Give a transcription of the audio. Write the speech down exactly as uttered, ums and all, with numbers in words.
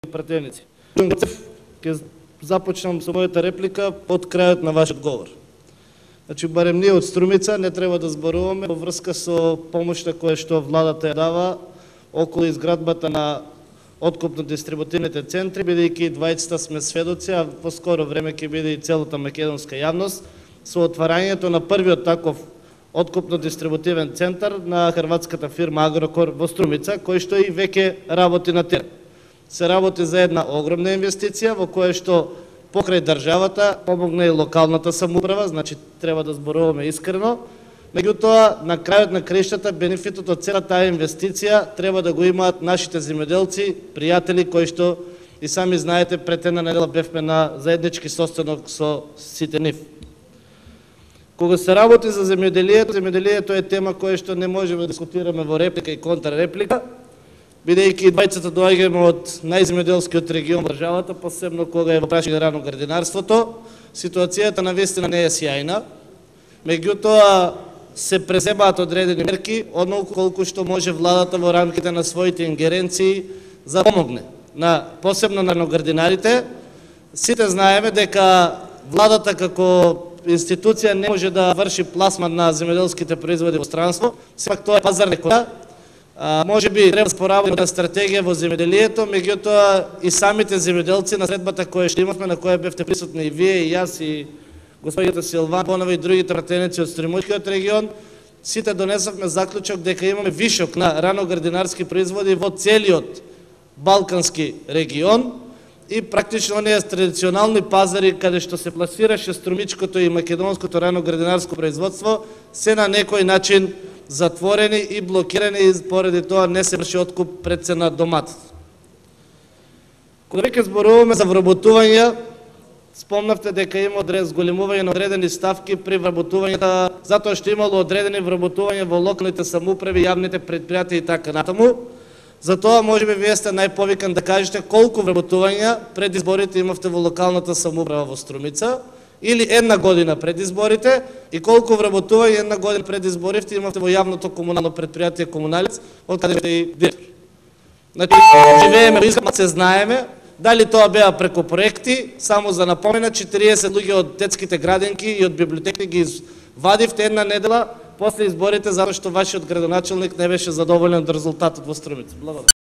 пратеници. Ќе започнам со мојата реплика од крајот на вашиот говор. Значи, барем ние од Струмица не треба да зборуваме во врска со помошта која што владата ја дава околу изградбата на откупно-дистрибутивните центри, бидејќи двајцата сме сведоци, а во скоро време ќе биде и целата македонска јавност, со отварањето на првиот таков откупно-дистрибутивен центар на хрватската фирма Агрокор во Струмица, кој што и веќе работи на терен. Се работи за една огромна инвестиција во која што покрај државата помогна и локалната самоуправа, значи треба да зборуваме искрено. Меѓутоа, на крајот на краиштата, бенефитот од цела таа инвестиција треба да го имаат нашите земјоделци, пријатели, кои што и сами знаете, пред една недела бевме на заеднички состанок со сите нив. Кога се работи за земјоделието, земјоделието е тема која што не можеме да дискутираме во реплика и контрреплика, бидејќи двајцата доаѓаме од најземјоделскиот регион во државата, посебно кога е во прашање рано градинарството. Ситуацијата навистина не е сјајна, меѓутоа се преземаат одредени мерки, однолку колку што може владата во рамките на своите ингеренции за помогне на посебно на раноградинарите. Сите знаеме дека владата како институција не може да врши пласман на земјоделските производи во странство, сепак тоа е пазарна економија. Може би треба да спораваме на стратегија во земјоделието, меѓутоа и самите земјоделци на средбата која што имавме, на која бевте присутни и вие, и јас, и господината Силван Бонова и другите пратеници од Стримујскиот регион, сите донесовме заклучок дека имаме вишок на раноградинарски производи во целиот Балкански регион и практично оние традиционални пазари каде што се пласираше струмичкото и македонското раноградинарско производство се на некој начин затворени и блокирани и поради тоа не се врши откуп пред цена доматот. Кога веќе зборуваме за вработување, спомнавте дека има зголемување на одредени ставки при вработувањата, затоа што имало одредени вработувања во локалните самоуправи, јавните предпријатија и така натаму. Затоа можеби вие сте најповикан да кажете колку вработувања пред изборите имавте во локалната самоуправа во Струмица, или една година пред изборите, и колку вработување една година пред изборите имавте во јавното комунално предпријатие Комуналец, од каде сте и директор. Значи, живееме во изград, се знаеме, дали тоа беа преку проекти, само за напомена, четириесет луѓе од детските градинки и од библиотеки ги вадивте една недела после изборите, затоа што вашиот градоначелник не беше задоволен од резултатот во Струмица. Благодарам.